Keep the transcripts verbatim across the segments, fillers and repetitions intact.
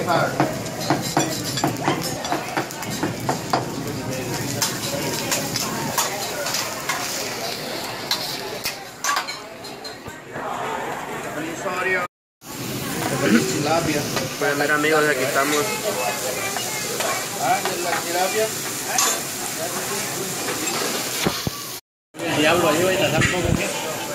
Pueden ver, amigos, aquí estamos. Ah, la tilapia. El diablo ayuda y te poco aquí.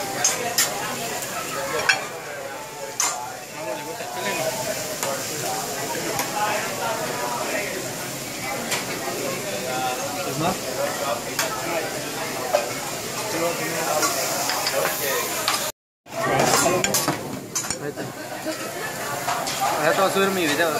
¿Es más? Ahí está. Ahora te voy a subir mi video.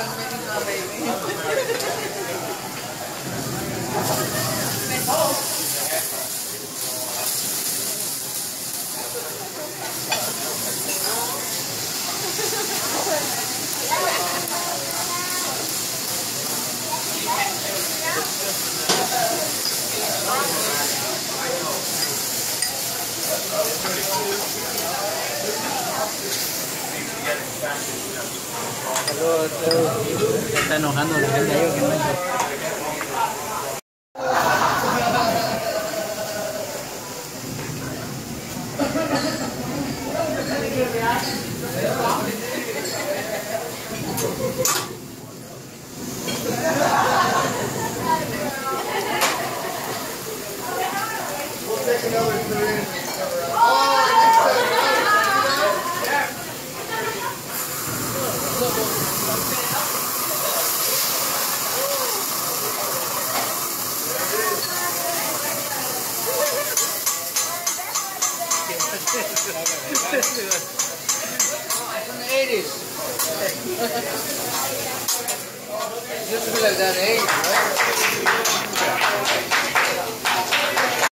Se está enojando la gente ahí que no es. From the eighties. Used to be like that in the eighties, right?